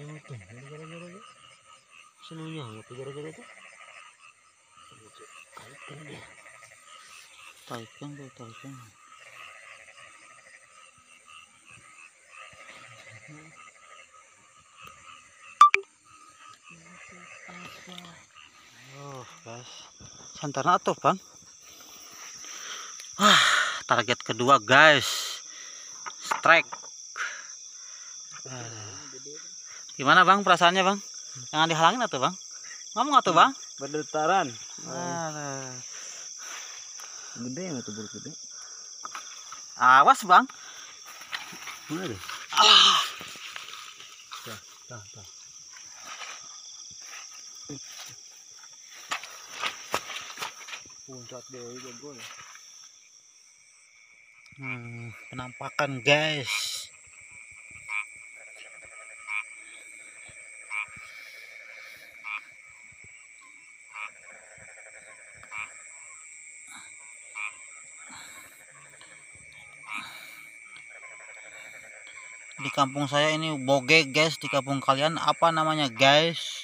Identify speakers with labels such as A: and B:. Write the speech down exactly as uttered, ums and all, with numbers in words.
A: tuh gara-gara ya senunya apa gara-gara tuh kaitkan dia
B: Taikang tuh taikang. Oh guys, santarna atuh bang. Wah, target kedua guys, strike. Ah. Gimana bang perasaannya bang? Jangan dihalangin atuh bang. Ngomong atuh bang.
A: berdetaran.
B: Ah.
A: Gede ya tuh buruk gede.
B: Awas bang.
A: Mana deh?
B: Ah.
A: Dah, dah, dah. Puncak deh jago ya.
B: Hmm, penampakan guys. Di kampung saya ini boge guys, di kampung kalian apa namanya guys?